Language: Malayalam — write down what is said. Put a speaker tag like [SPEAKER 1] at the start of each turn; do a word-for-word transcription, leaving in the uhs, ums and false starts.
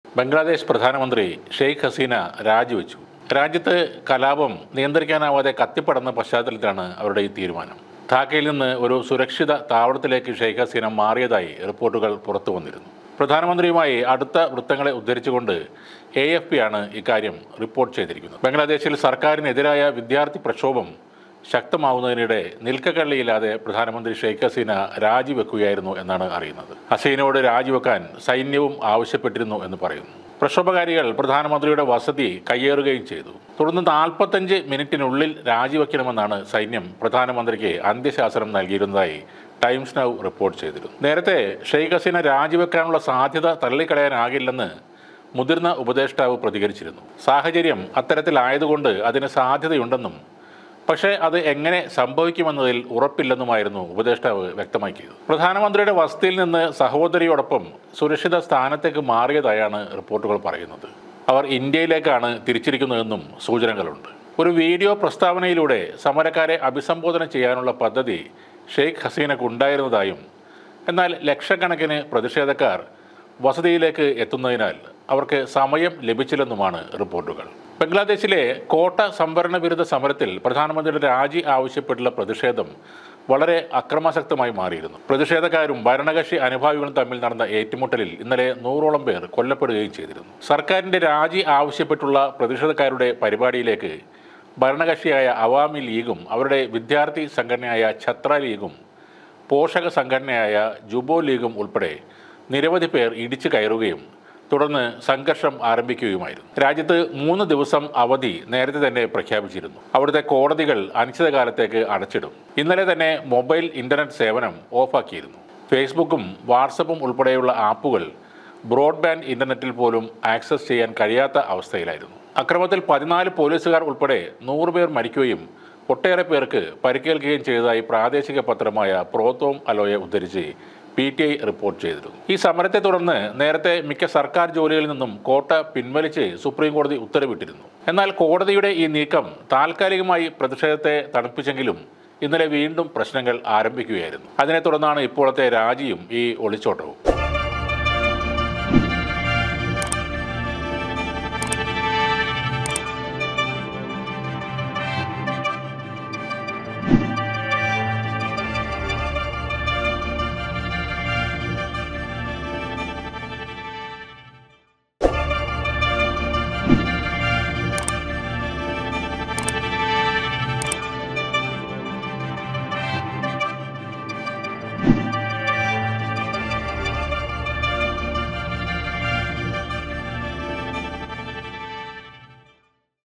[SPEAKER 1] ബംഗ്ലാദേശ് പ്രധാനമന്ത്രി ഷെയ്ഖ് ഹസീന രാജിവെച്ചു. രാജ്യത്ത് കലാപം നിയന്ത്രിക്കാനാവാതെ കത്തിപ്പടർന്ന പശ്ചാത്തലത്തിലാണ് അവരുടെ ഈ തീരുമാനം. ധാക്കയിൽ നിന്ന് ഒരു സുരക്ഷിത താവളത്തിലേക്ക് ഷെയ്ഖ് ഹസീന മാറിയതായി റിപ്പോർട്ടുകൾ പുറത്തു വന്നിരുന്നു. പ്രധാനമന്ത്രിയുമായി അടുത്ത വൃത്തങ്ങളെ ഉദ്ധരിച്ചുകൊണ്ട് എ എഫ് പി ആണ് ഇക്കാര്യം റിപ്പോർട്ട് ചെയ്തിരിക്കുന്നത്. ബംഗ്ലാദേശിൽ സർക്കാരിനെതിരായ വിദ്യാർത്ഥി പ്രക്ഷോഭം ശക്തമാവുന്നതിനിടെ നിൽക്കക്കള്ളിയില്ലാതെ പ്രധാനമന്ത്രി ഷെയ്ഖ് ഹസീന രാജിവെക്കുകയായിരുന്നു എന്നാണ് അറിയുന്നത്. ഹസീനയോട് രാജിവെക്കാൻ സൈന്യവും ആവശ്യപ്പെട്ടിരുന്നു എന്ന് പറയുന്നു. പ്രക്ഷോഭകാരികൾ പ്രധാനമന്ത്രിയുടെ വസതി കയ്യേറുകയും ചെയ്തു. തുടർന്ന് നാൽപ്പത്തഞ്ച് മിനിറ്റിനുള്ളിൽ രാജിവെക്കണമെന്നാണ് സൈന്യം പ്രധാനമന്ത്രിക്ക് അന്ത്യശാസനം നൽകിയിരുന്നതായി ടൈംസ് നൗ റിപ്പോർട്ട് ചെയ്തിരുന്നു. നേരത്തെ ഷെയ്ഖ് ഹസീന രാജിവെക്കാനുള്ള സാധ്യത തള്ളിക്കളയാനാകില്ലെന്ന് മുതിർന്ന ഉപദേഷ്ടാവ് പ്രതികരിച്ചിരുന്നു. സാഹചര്യം അത്തരത്തിലായതുകൊണ്ട് അതിന് സാധ്യതയുണ്ടെന്നും പക്ഷേ അത് എങ്ങനെ സംഭവിക്കുമെന്നതിൽ ഉറപ്പില്ലെന്നുമായിരുന്നു ഉപദേഷ്ടാവ് വ്യക്തമാക്കിയത്. പ്രധാനമന്ത്രിയുടെ വസതിയിൽ നിന്ന് സഹോദരിയോടൊപ്പം സുരക്ഷിത സ്ഥാനത്തേക്ക് മാറിയതായാണ് റിപ്പോർട്ടുകൾ പറയുന്നത്. അവർ ഇന്ത്യയിലേക്കാണ് തിരിച്ചിരിക്കുന്നതെന്നും സൂചനകളുണ്ട്. ഒരു വീഡിയോ പ്രസ്താവനയിലൂടെ സമരക്കാരെ അഭിസംബോധന ചെയ്യാനുള്ള പദ്ധതി ഷെയ്ഖ് ഹസീനക്ക് ഉണ്ടായിരുന്നതായും എന്നാൽ ലക്ഷക്കണക്കിന് പ്രതിഷേധക്കാർ വസതിയിലേക്ക് എത്തുന്നതിനാൽ അവർക്ക് സമയം ലഭിച്ചില്ലെന്നുമാണ് റിപ്പോർട്ടുകൾ. ബംഗ്ലാദേശിലെ കോട്ട സംവരണ വിരുദ്ധ സമരത്തിൽ പ്രധാനമന്ത്രിയുടെ രാജി ആവശ്യപ്പെട്ടുള്ള പ്രതിഷേധം വളരെ അക്രമാസക്തമായി മാറിയിരുന്നു. പ്രതിഷേധക്കാരും ഭരണകക്ഷി അനുഭാവികളും തമ്മിൽ നടന്ന ഏറ്റുമുട്ടലിൽ ഇന്നലെ നൂറോളം പേർ കൊല്ലപ്പെടുകയും ചെയ്തിരുന്നു. സർക്കാരിൻ്റെ രാജി ആവശ്യപ്പെട്ടുള്ള പ്രതിഷേധക്കാരുടെ പരിപാടിയിലേക്ക് ഭരണകക്ഷിയായ അവാമി ലീഗും അവരുടെ വിദ്യാർത്ഥി സംഘടനയായ ഛത്ര ലീഗും പോഷക സംഘടനയായ ജുബോ ലീഗും ഉൾപ്പെടെ നിരവധി പേർ ഇടിച്ചു കയറുകയും തുടർന്ന് സംഘർഷം ആരംഭിക്കുകയുമായിരുന്നു. രാജ്യത്ത് മൂന്ന് ദിവസം അവധി നേരത്തെ തന്നെ പ്രഖ്യാപിച്ചിരുന്നു. അവിടുത്തെ കോടതികൾ അനിശ്ചിതകാലത്തേക്ക് അടച്ചിടും. ഇന്നലെ തന്നെ മൊബൈൽ ഇന്റർനെറ്റ് സേവനം ഓഫാക്കിയിരുന്നു. ഫേസ്ബുക്കും വാട്സപ്പും ഉൾപ്പെടെയുള്ള ആപ്പുകൾ ബ്രോഡ്ബാൻഡ് ഇന്റർനെറ്റിൽ പോലും ആക്സസ് ചെയ്യാൻ കഴിയാത്ത അവസ്ഥയിലായിരുന്നു. അക്രമത്തിൽ പതിനാല് പോലീസുകാർ ഉൾപ്പെടെ നൂറ് പേർ മരിക്കുകയും ഒട്ടേറെ പേർക്ക് പരിക്കേൽക്കുകയും ചെയ്തതായി പ്രാദേശിക പത്രമായ പ്രോത്തോം അലോയെ ഉദ്ധരിച്ച് പി ടി ഐ റിപ്പോർട്ട് ചെയ്തിരുന്നു. ഈ സമരത്തെ തുടർന്ന് നേരത്തെ മിക്ക സർക്കാർ ജോലികളിൽ നിന്നും കോട്ട പിൻവലിച്ച് സുപ്രീം കോടതി ഉത്തരവിട്ടിരുന്നു. എന്നാൽ കോടതിയുടെ ഈ നീക്കം താൽക്കാലികമായി പ്രതിഷേധത്തെ തണുപ്പിച്ചെങ്കിലും ഇന്നലെ വീണ്ടും പ്രശ്നങ്ങൾ ആരംഭിക്കുകയായിരുന്നു. അതിനെ തുടർന്നാണ് ഇപ്പോഴത്തെ രാജിയും ഈ ഒളിച്ചോട്ടവും.